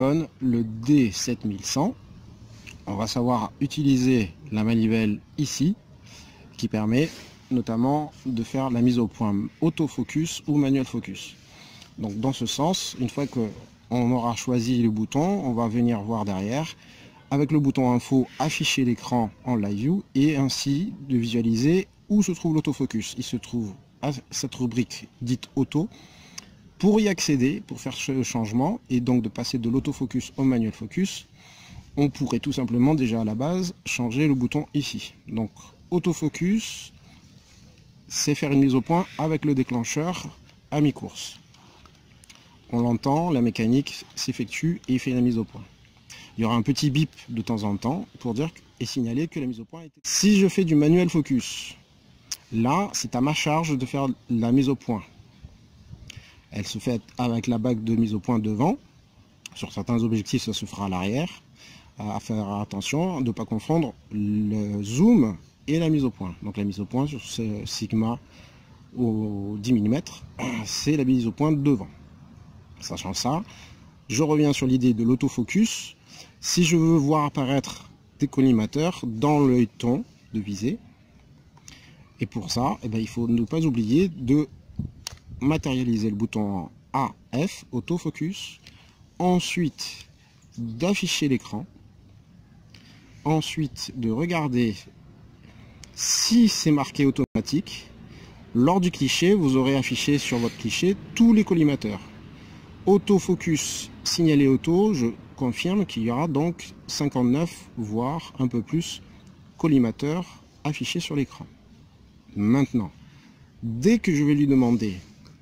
Le D7100. On va savoir utiliser la manivelle ici qui permet notamment de faire la mise au point autofocus ou manuel focus. Donc dans ce sens, une fois que on aura choisi le bouton, on va venir voir derrière avec le bouton info afficher l'écran en live view et ainsi de visualiser où se trouve l'autofocus. Il se trouve à cette rubrique dite auto. Pour y accéder, pour faire ce changement et donc de passer de l'autofocus au manuel focus, on pourrait tout simplement déjà à la base changer le bouton ici. Donc autofocus, c'est faire une mise au point avec le déclencheur à mi-course. On l'entend, la mécanique s'effectue et il fait la mise au point. Il y aura un petit bip de temps en temps pour dire et signaler que la mise au point a été... Si je fais du manuel focus, là c'est à ma charge de faire la mise au point. Elle se fait avec la bague de mise au point devant. Sur certains objectifs, ça se fera à l'arrière. À faire attention de ne pas confondre le zoom et la mise au point. Donc la mise au point sur ce Sigma au 10 mm, c'est la mise au point devant. Sachant ça, je reviens sur l'idée de l'autofocus. Si je veux voir apparaître des collimateurs dans l'œilleton de visée, et pour ça, il faut ne pas oublier de matérialiser le bouton AF, autofocus, ensuite d'afficher l'écran, ensuite de regarder si c'est marqué automatique. Lors du cliché, vous aurez affiché sur votre cliché tous les collimateurs. Autofocus signalé auto, je confirme qu'il y aura donc 59 voire un peu plus collimateurs affichés sur l'écran. Maintenant, dès que je vais lui demander,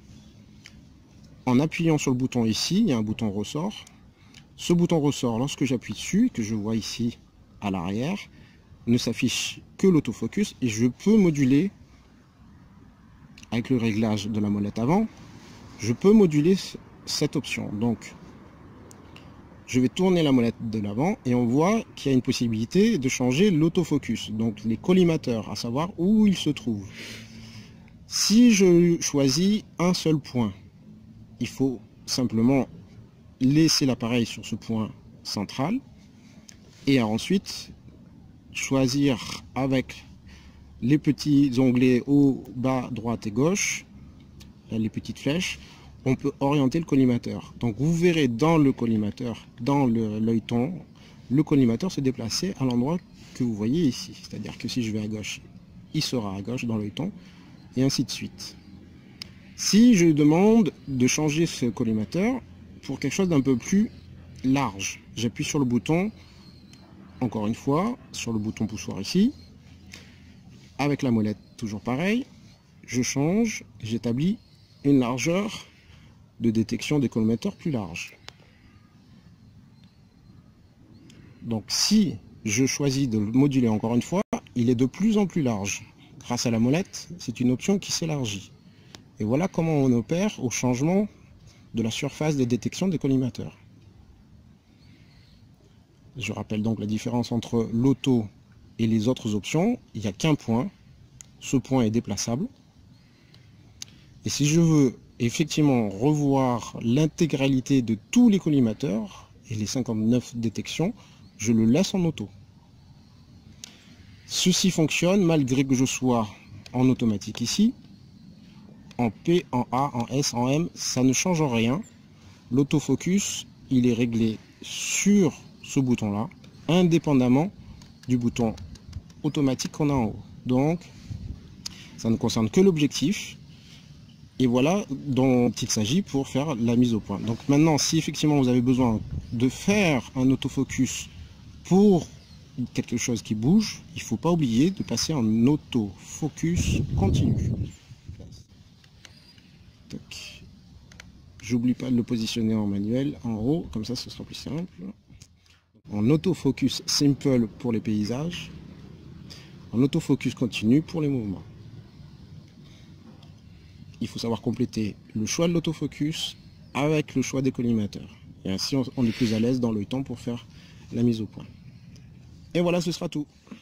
en appuyant sur le bouton ici, il y a un bouton ressort. Ce bouton ressort, lorsque j'appuie dessus, que je vois ici à l'arrière, ne s'affiche que l'autofocus et je peux moduler avec le réglage de la molette avant. Je peux moduler cette option. Donc, je vais tourner la molette de l'avant et on voit qu'il y a une possibilité de changer l'autofocus. Donc, les collimateurs, à savoir où ils se trouvent. Si je choisis un seul point, il faut simplement laisser l'appareil sur ce point central et ensuite choisir avec les petits onglets haut, bas, droite et gauche, les petites flèches, on peut orienter le collimateur. Donc vous verrez dans le collimateur, dans l'œilleton, le collimateur se déplacer à l'endroit que vous voyez ici. C'est-à-dire que si je vais à gauche, il sera à gauche dans l'œilleton et ainsi de suite. Si je demande de changer ce collimateur pour quelque chose d'un peu plus large, j'appuie sur le bouton, encore une fois, sur le bouton poussoir ici, avec la molette toujours pareil, je change, j'établis une largeur de détection des collimateurs plus large. Donc si je choisis de le moduler encore une fois, il est de plus en plus large. Grâce à la molette, c'est une option qui s'élargit. Et voilà comment on opère au changement de la surface de détection des collimateurs. Je rappelle donc la différence entre l'auto et les autres options. Il n'y a qu'un point. Ce point est déplaçable. Et si je veux effectivement revoir l'intégralité de tous les collimateurs et les 59 détections, je le laisse en auto. Ceci fonctionne malgré que je sois en automatique ici. En P, en A, en S, en M, ça ne change rien. L'autofocus, il est réglé sur ce bouton-là, indépendamment du bouton automatique qu'on a en haut. Donc, ça ne concerne que l'objectif. Et voilà dont il s'agit pour faire la mise au point. Donc maintenant, si effectivement vous avez besoin de faire un autofocus pour quelque chose qui bouge, il ne faut pas oublier de passer en autofocus continu. J'oublie pas de le positionner en manuel en haut, comme ça ce sera plus simple. En autofocus simple pour les paysages, en autofocus continu pour les mouvements. Il faut savoir compléter le choix de l'autofocus avec le choix des collimateurs. Et ainsi on est plus à l'aise dans l'œilleton pour faire la mise au point. Et voilà, ce sera tout.